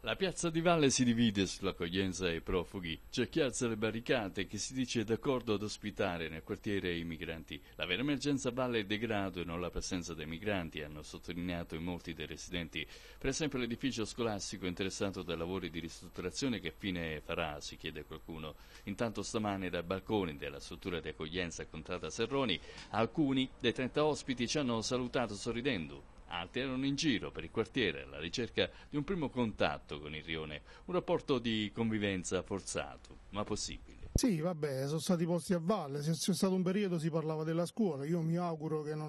La piazza di Valle si divide sull'accoglienza ai profughi. C'è chi alza le barricate e chi si dice d'accordo ad ospitare nel quartiere i migranti. La vera emergenza Valle è degrado e non la presenza dei migranti, hanno sottolineato in molti dei residenti. Per esempio l'edificio scolastico interessato dai lavori di ristrutturazione che fine farà, si chiede qualcuno. Intanto stamane dai balconi della struttura di accoglienza a Contrada Serroni alcuni dei 30 ospiti ci hanno salutato sorridendo. Altri erano in giro per il quartiere alla ricerca di un primo contatto con il rione, un rapporto di convivenza forzato, ma possibile. Sì, vabbè, sono stati posti a valle, c'è stato un periodo si parlava della scuola, io mi auguro che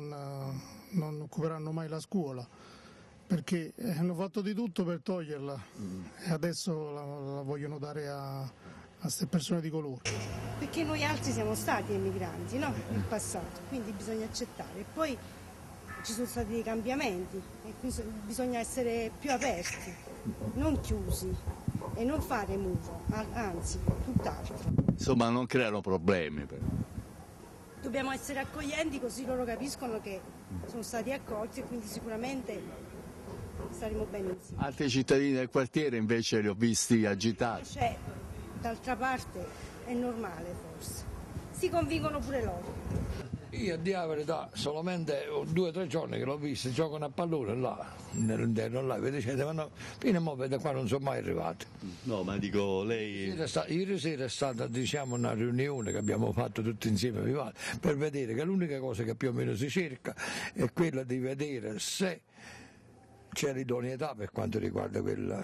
non occuperanno mai la scuola, perché hanno fatto di tutto per toglierla e adesso la vogliono dare a queste persone di colore. Perché noi altri siamo stati emigranti, no? Nel passato, quindi bisogna accettare. Poi ci sono stati dei cambiamenti e quindi bisogna essere più aperti, non chiusi e non fare muro, anzi, tutt'altro. Insomma, non creano problemi. Dobbiamo essere accoglienti così loro capiscono che sono stati accolti e quindi sicuramente staremo bene insieme. Altri cittadini del quartiere invece li ho visti agitati. Cioè, d'altra parte è normale forse, si convincono pure loro. Io a dire la verità, solamente 2 o 3 giorni che l'ho visto, giocano a pallone là, nell'interno là, vedete, ma no, fino a mo' vedo qua non sono mai arrivati. No, ma dico lei... Ieri sera è stata, diciamo, una riunione che abbiamo fatto tutti insieme per vedere che l'unica cosa che più o meno si cerca è quella di vedere se c'è l'idoneità per quanto riguarda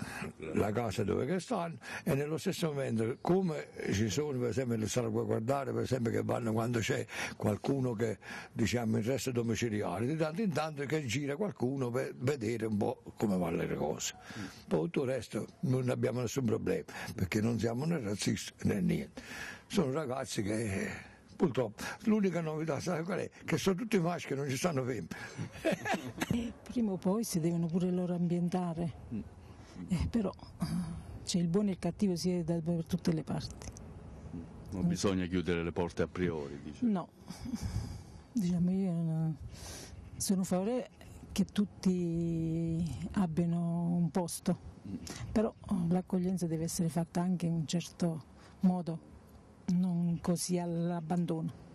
la casa dove che stanno e nello stesso momento come ci sono per esempio le salvaguardare per esempio che vanno quando c'è qualcuno che diciamo in resto domiciliare di tanto in tanto che gira qualcuno per vedere un po' come vanno le cose, poi tutto il resto non abbiamo nessun problema perché non siamo né razzisti né niente, sono ragazzi che purtroppo l'unica novità sai qual è? Che sono tutti maschi e non ci stanno femmine. Prima o poi si devono pure loro ambientare, però c'è il buono e il cattivo si è per tutte le parti. Non bisogna chiudere le porte a priori, dice. No, diciamo io sono favorevole che tutti abbiano un posto, però l'accoglienza deve essere fatta anche in un certo modo. Non così all'abbandono.